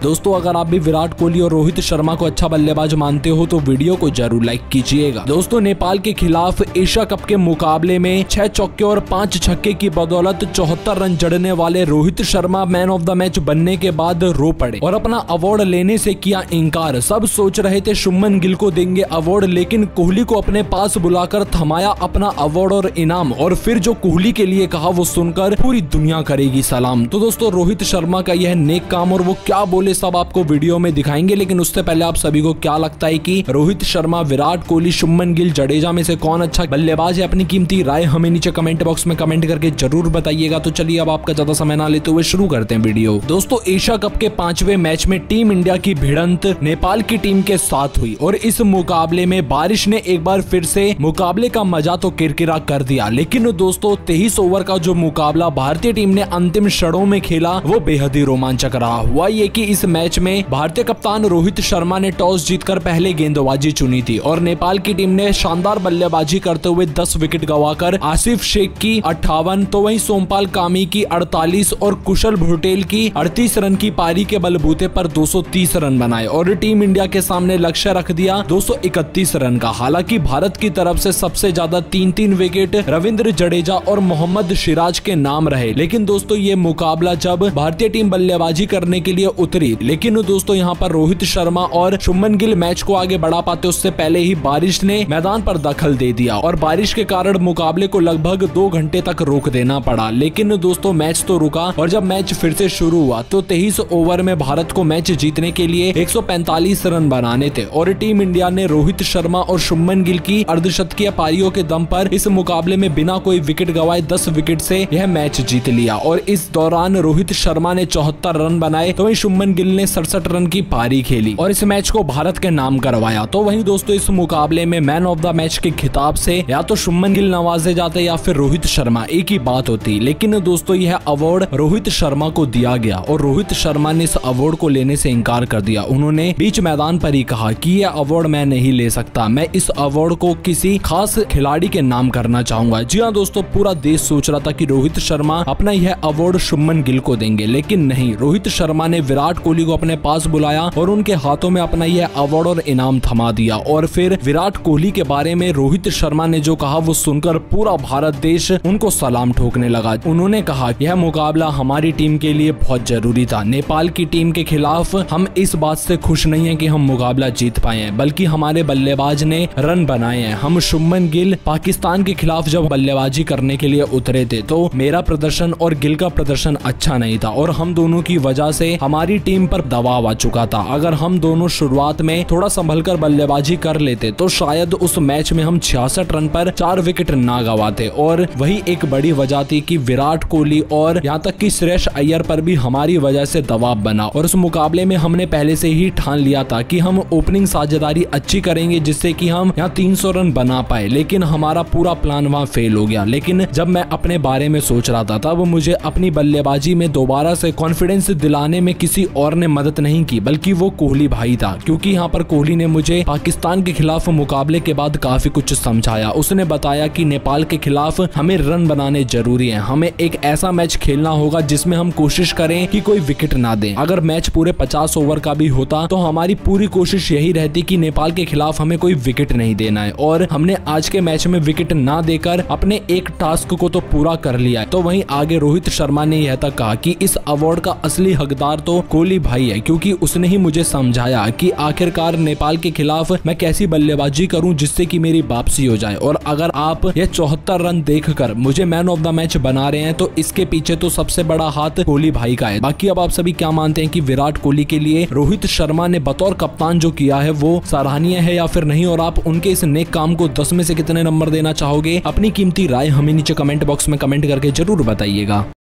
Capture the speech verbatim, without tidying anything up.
दोस्तों अगर आप भी विराट कोहली और रोहित शर्मा को अच्छा बल्लेबाज मानते हो तो वीडियो को जरूर लाइक कीजिएगा। दोस्तों नेपाल के खिलाफ एशिया कप के मुकाबले में छह चौके और पांच छक्के की बदौलत चौहत्तर रन जड़ने वाले Rohit Sharma man of the match बनने के बाद रो पड़े और अपना अवार्ड लेने से किया इंकार। सब सोच रहे थे शुभमन गिल को देंगे अवार्ड, लेकिन कोहली को अपने पास बुलाकर थमाया अपना अवार्ड और इनाम, और फिर जो कोहली के लिए कहा वो सुनकर पूरी दुनिया करेगी सलाम। तो दोस्तों रोहित शर्मा का यह नेक काम और वो क्या बोले सब आपको वीडियो में दिखाएंगे, लेकिन उससे पहले आप सभी को क्या लगता है कि रोहित शर्मा, विराट कोहली, शुभमन गिल, जडेजा में से कौन अच्छा बल्लेबाज है? अपनी कीमती राय हमें नीचे कमेंट बॉक्स में कमेंट करके जरूर बताइएगा। तो चलिए अब आपका ज्यादा समय ना लेते हुए शुरू करते हैं वीडियो। दोस्तों एशिया कप के पांचवें मैच में टीम इंडिया की भिड़ंत नेपाल की टीम के साथ हुई और इस मुकाबले में बारिश ने एक बार फिर से मुकाबले का मजा तो किरकिरा कर दिया। लेकिन दोस्तों तेईस ओवर का जो मुकाबला भारतीय टीम ने अंतिम क्षणों में खेला वो बेहद ही रोमांचक रहा। हुआ ये कि इस मैच में भारतीय कप्तान रोहित शर्मा ने टॉस जीतकर पहले गेंदबाजी चुनी थी और नेपाल की टीम ने शानदार बल्लेबाजी करते हुए दस विकेट गंवाकर आसिफ शेख की अट्ठावन, तो वहीं सोमपाल कामी की अड़तालीस और कुशल भुटेल की अड़तीस रन की पारी के बलबूते पर दो सौ तीस रन बनाए और टीम इंडिया के सामने लक्ष्य रख दिया दो सौ इकतीस रन का। हालांकि भारत की तरफ से सबसे ज्यादा तीन तीन विकेट रविंद्र जडेजा और मोहम्मद सिराज के नाम रहे। लेकिन दोस्तों ये मुकाबला जब भारतीय टीम बल्लेबाजी करने के लिए उतरी, लेकिन दोस्तों यहाँ पर रोहित शर्मा और शुभमन गिल मैच को आगे बढ़ा पाते उससे पहले ही बारिश ने मैदान पर दखल दे दिया और बारिश के कारण मुकाबले को लगभग दो घंटे तक रोक देना पड़ा। लेकिन दोस्तों मैच तो रुका और जब मैच फिर से शुरू हुआ तो तेईस ओवर में भारत को मैच जीतने के लिए एक सौ पैंतालीस रन बनाने थे और टीम इंडिया ने रोहित शर्मा और शुभमन गिल की अर्धशतकीय पारियों के दम पर इस मुकाबले में बिना कोई विकेट गंवाए दस विकेट से यह मैच जीत लिया। और इस दौरान रोहित शर्मा ने चौहत्तर रन बनाए तो वहीं शुभमन गिल ने सड़सठ रन की पारी खेली और इस मैच को भारत के नाम करवाया। तो वहीं दोस्तों इस मुकाबले में मैन ऑफ द मैच के खिताब से या तो शुभमन गिल नवाजे जाते या फिर रोहित शर्मा, एक ही बात होती। लेकिन दोस्तों यह अवार्ड रोहित शर्मा को दिया गया और रोहित शर्मा ने इस अवार्ड को लेने से इनकार कर दिया। उन्होंने बीच मैदान पर ही कहा कि यह अवार्ड मैं नहीं ले सकता, मैं इस अवार्ड को किसी खास खिलाड़ी के नाम करना चाहूंगा। जी हाँ दोस्तों, पूरा देश सोच रहा था कि रोहित शर्मा अपना यह अवार्ड शुभमन गिल को देंगे, लेकिन नहीं, रोहित शर्मा ने विराट कोहली को अपने पास बुलाया और उनके हाथों में अपना यह अवार्ड और इनाम थमा दिया। और फिर विराट कोहली के बारे में रोहित शर्मा ने जो कहा वो सुनकर पूरा भारत देश उनको सलाम ठोकने लगा। उन्होंने कहा यह मुकाबला हमारी टीम के लिए बहुत जरूरी था। नेपाल की टीम के खिलाफ हम इस बात से खुश नहीं है कि हम मुकाबला जीत पाए हैं, बल्कि हमारे बल्लेबाज ने रन बनाए हैं। हम शुभमन गिल पाकिस्तान के खिलाफ जब बल्लेबाजी करने के लिए उतरे थे तो मेरा प्रदर्शन और गिल का प्रदर्शन अच्छा नहीं था और हम दोनों की वजह से हमारी टीम पर दबाव आ चुका था। अगर हम दोनों शुरुआत में थोड़ा संभल कर बल्लेबाजी कर लेते तो शायद उस मैच में हम छियासठ रन पर चार विकेट ना गवाते और वही एक बड़ी वजह थी कि विराट कोहली और यहाँ तक कि श्रेयस अय्यर पर भी हमारी वजह से दबाव बना। और उस मुकाबले में हमने पहले से ही ठान लिया था कि हम ओपनिंग साझेदारी अच्छी करेंगे जिससे कि हम यहाँ तीन सौ रन बना पाए, लेकिन हमारा पूरा प्लान वहाँ फेल हो गया। लेकिन जब मैं अपने बारे में सोच रहा था तब मुझे अपनी बल्लेबाजी में दोबारा से कॉन्फिडेंस दिलाने में किसी और ने मदद नहीं की, बल्कि वो कोहली भाई था, क्योंकि यहाँ पर कोहली ने मुझे पाकिस्तान के खिलाफ मुकाबले के बाद काफी कुछ समझाया। उसने बताया कि नेपाल के खिलाफ हमें रन बनाने जरूरी है, हमें एक ऐसा मैच खेलना होगा जिसमें हम कोशिश करें कि कोई विकेट ना दें। अगर मैच पूरे पचास ओवर का भी होता तो हमारी पूरी कोशिश यही रहती कि नेपाल के खिलाफ हमें कोई विकेट नहीं देना है और हमने आज के मैच में विकेट ना देकर अपने एक टास्क को तो पूरा कर लिया है। तो वहीं आगे रोहित शर्मा ने यह तक कहा कि इस अवार्ड का असली हकदार तो कोहली भाई है, क्योंकि उसने ही मुझे समझाया कि आखिरकार नेपाल के खिलाफ मैं कैसी बल्लेबाजी करूं जिससे कि मेरी वापसी हो जाए। और अगर आप ये चौहत्तर रन देखकर मुझे मैन ऑफ द मैच बना रहे हैं तो इसके पीछे तो सबसे बड़ा हाथ कोहली भाई का है। बाकी अब आप सभी क्या मानते हैं कि विराट कोहली के लिए रोहित शर्मा ने बतौर कप्तान जो किया है वो सराहनीय है या फिर नहीं, और आप उनके इस नेक काम को दस में से कितने नंबर देना चाहोगे? अपनी कीमती राय हमें नीचे कमेंट बॉक्स में कमेंट करके जरूर बताइएगा।